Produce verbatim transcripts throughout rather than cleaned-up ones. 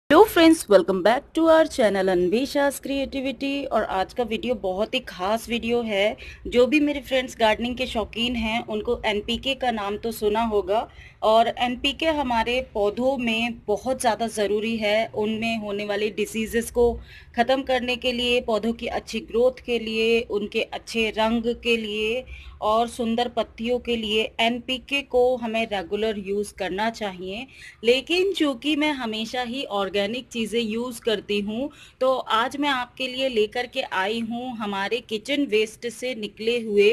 Hello friends, welcome back to our channel Anwesha's creativity. और आज का वीडियो बहुत ही खास वीडियो है। जो भी मेरे फ्रेंड्स गार्डनिंग के शौकीन हैं उनको एनपीके का नाम तो सुना होगा। और एनपीके हमारे पौधों में बहुत ज़्यादा ज़रूरी है। उनमें होने वाली डिसीज़ेस को ख़त्म करने के लिए, पौधों की अच्छी ग्रोथ के लिए, उनके अच्छे रंग के लिए और सुंदर पत्तियों के लिए एनपीके को हमें रेगुलर यूज़ करना चाहिए। लेकिन चूंकि मैं हमेशा ही ऑर्गेनिक चीज़ें यूज़ करती हूँ, तो आज मैं आपके लिए लेकर के आई हूँ हमारे किचन वेस्ट से निकले हुए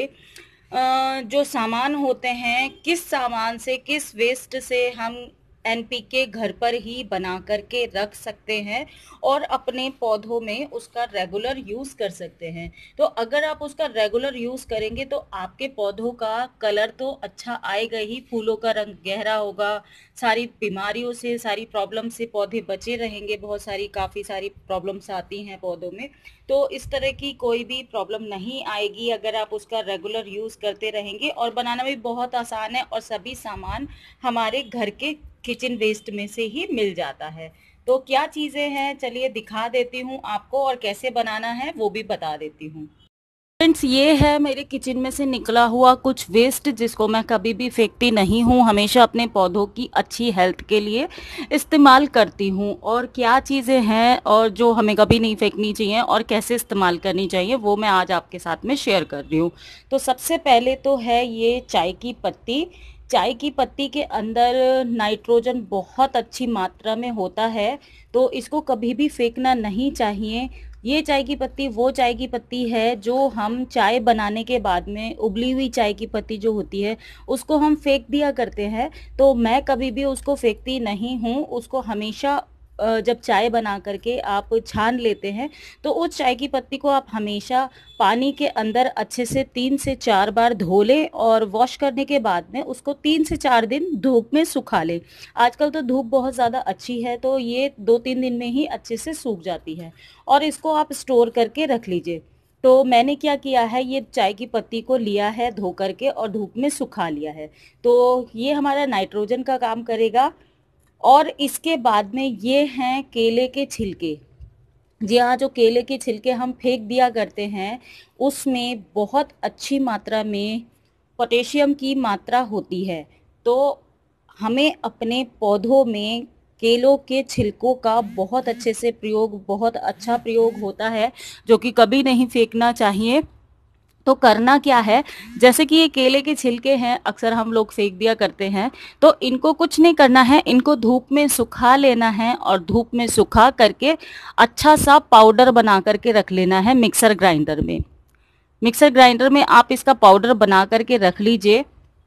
अ, जो सामान होते हैं, किस सामान से, किस वेस्ट से हम एनपीके घर पर ही बना करके रख सकते हैं और अपने पौधों में उसका रेगुलर यूज़ कर सकते हैं। तो अगर आप उसका रेगुलर यूज़ करेंगे तो आपके पौधों का कलर तो अच्छा आएगा ही, फूलों का रंग गहरा होगा, सारी बीमारियों से, सारी प्रॉब्लम से पौधे बचे रहेंगे। बहुत सारी काफ़ी सारी प्रॉब्लम्स आती हैं पौधों में, तो इस तरह की कोई भी प्रॉब्लम नहीं आएगी अगर आप उसका रेगुलर यूज़ करते रहेंगे। और बनाना भी बहुत आसान है और सभी सामान हमारे घर के किचन वेस्ट में से ही मिल जाता है। तो क्या चीज़ें हैं, चलिए दिखा देती हूँ आपको, और कैसे बनाना है वो भी बता देती हूँ। फ्रेंड्स, ये है मेरे किचन में से निकला हुआ कुछ वेस्ट, जिसको मैं कभी भी फेंकती नहीं हूँ, हमेशा अपने पौधों की अच्छी हेल्थ के लिए इस्तेमाल करती हूँ। और क्या चीज़ें हैं और जो हमें कभी नहीं फेंकनी चाहिए और कैसे इस्तेमाल करनी चाहिए वो मैं आज आपके साथ में शेयर कर रही हूँ। तो सबसे पहले तो है ये चाय की पत्ती। चाय की पत्ती के अंदर नाइट्रोजन बहुत अच्छी मात्रा में होता है, तो इसको कभी भी फेंकना नहीं चाहिए। ये चाय की पत्ती वो चाय की पत्ती है जो हम चाय बनाने के बाद में, उबली हुई चाय की पत्ती जो होती है उसको हम फेंक दिया करते हैं। तो मैं कभी भी उसको फेंकती नहीं हूँ, उसको हमेशा अ, जब चाय बना करके आप छान लेते हैं तो उस चाय की पत्ती को आप हमेशा पानी के अंदर अच्छे से तीन से चार बार धो लें और वॉश करने के बाद में उसको तीन से चार दिन धूप में सुखा लें। आजकल तो धूप बहुत ज़्यादा अच्छी है, तो ये दो तीन दिन में ही अच्छे से सूख जाती है और इसको आप स्टोर करके रख लीजिए। तो मैंने क्या किया है, ये चाय की पत्ती को लिया है धो करके और धूप में सुखा लिया है। तो ये हमारा नाइट्रोजन का काम करेगा। और इसके बाद में ये हैं केले के छिलके। जी हाँ, जो केले के छिलके हम फेंक दिया करते हैं उसमें बहुत अच्छी मात्रा में पोटेशियम की मात्रा होती है। तो हमें अपने पौधों में केलों के छिलकों का बहुत अच्छे से प्रयोग, बहुत अच्छा प्रयोग होता है, जो कि कभी नहीं फेंकना चाहिए। तो करना क्या है, जैसे कि ये केले के छिलके हैं, अक्सर हम लोग फेंक दिया करते हैं, तो इनको कुछ नहीं करना है, इनको धूप में सुखा लेना है और धूप में सुखा करके अच्छा सा पाउडर बना करके रख लेना है मिक्सर ग्राइंडर में। मिक्सर ग्राइंडर में आप इसका पाउडर बना करके रख लीजिए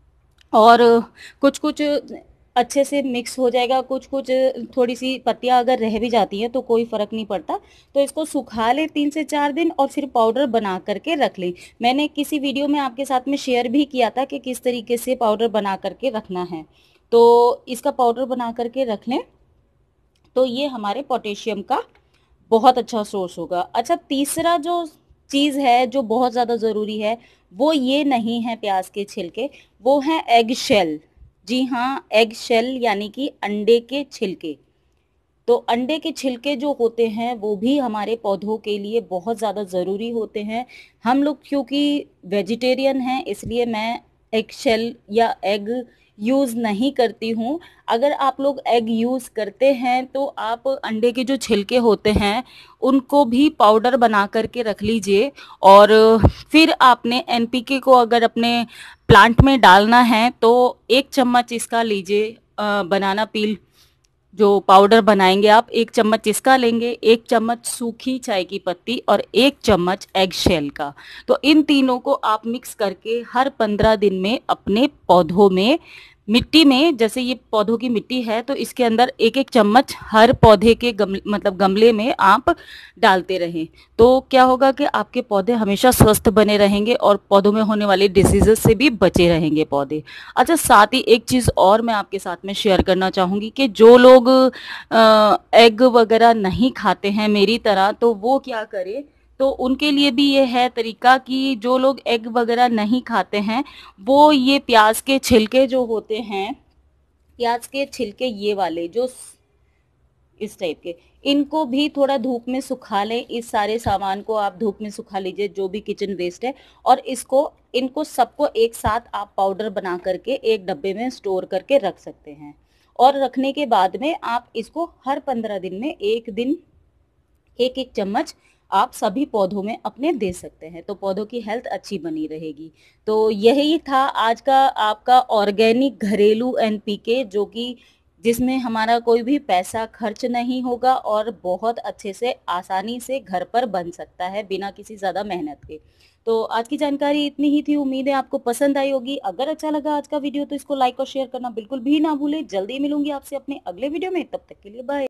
और कुछ कुछ अच्छे से मिक्स हो जाएगा, कुछ कुछ थोड़ी सी पत्तियां अगर रह भी जाती हैं तो कोई फर्क नहीं पड़ता। तो इसको सुखा ले तीन से चार दिन और फिर पाउडर बना करके रख लें। मैंने किसी वीडियो में आपके साथ में शेयर भी किया था कि किस तरीके से पाउडर बना करके रखना है। तो इसका पाउडर बना करके रख लें, तो ये हमारे पोटेशियम का बहुत अच्छा सोर्स होगा। अच्छा, तीसरा जो चीज़ है जो बहुत ज़्यादा ज़रूरी है वो ये नहीं है प्याज के छिलके, वो है एग शेल। जी हाँ, एग शेल यानी कि अंडे के छिलके। तो अंडे के छिलके जो होते हैं वो भी हमारे पौधों के लिए बहुत ज़्यादा ज़रूरी होते हैं। हम लोग क्योंकि वेजिटेरियन हैं इसलिए मैं एग शेल या एग यूज़ नहीं करती हूँ। अगर आप लोग एग यूज़ करते हैं तो आप अंडे के जो छिलके होते हैं उनको भी पाउडर बना करके रख लीजिए। और फिर आपने एनपीके को अगर अपने प्लांट में डालना है तो एक चम्मच इसका लीजिए, बनाना पील जो पाउडर बनाएंगे आप, एक चम्मच इसका लेंगे, एक चम्मच सूखी चाय की पत्ती और एक चम्मच एग शेल का। तो इन तीनों को आप मिक्स करके हर पंद्रह दिन में अपने पौधों में, मिट्टी में, जैसे ये पौधों की मिट्टी है तो इसके अंदर एक एक चम्मच हर पौधे के गमले, मतलब गमले में आप डालते रहें। तो क्या होगा कि आपके पौधे हमेशा स्वस्थ बने रहेंगे और पौधों में होने वाले डिसीजेस से भी बचे रहेंगे पौधे। अच्छा, साथ ही एक चीज़ और मैं आपके साथ में शेयर करना चाहूँगी कि जो लोग एग वगैरह नहीं खाते हैं मेरी तरह, तो वो क्या करें, तो उनके लिए भी ये है तरीका कि जो लोग एग वगैरह नहीं खाते हैं वो ये प्याज के छिलके जो होते हैं, प्याज के छिलके ये वाले जो इस टाइप के। इनको भी थोड़ा धूप में सुखा लें, इस सारे सामान को आप धूप में सुखा लीजिए, जो भी किचन वेस्ट है, और इसको इनको सबको एक साथ आप पाउडर बना करके एक डब्बे में स्टोर करके रख सकते हैं। और रखने के बाद में आप इसको हर पंद्रह दिन में एक दिन एक एक चम्मच आप सभी पौधों में अपने दे सकते हैं, तो पौधों की हेल्थ अच्छी बनी रहेगी। तो यही था आज का आपका ऑर्गेनिक घरेलू एनपीके, जो कि जिसमें हमारा कोई भी पैसा खर्च नहीं होगा और बहुत अच्छे से आसानी से घर पर बन सकता है बिना किसी ज़्यादा मेहनत के। तो आज की जानकारी इतनी ही थी, उम्मीद है आपको पसंद आई होगी। अगर अच्छा लगा आज का वीडियो तो इसको लाइक और शेयर करना बिल्कुल भी ना भूलें। जल्दी मिलूंगी आपसे अपने अगले वीडियो में, तब तक के लिए बाय।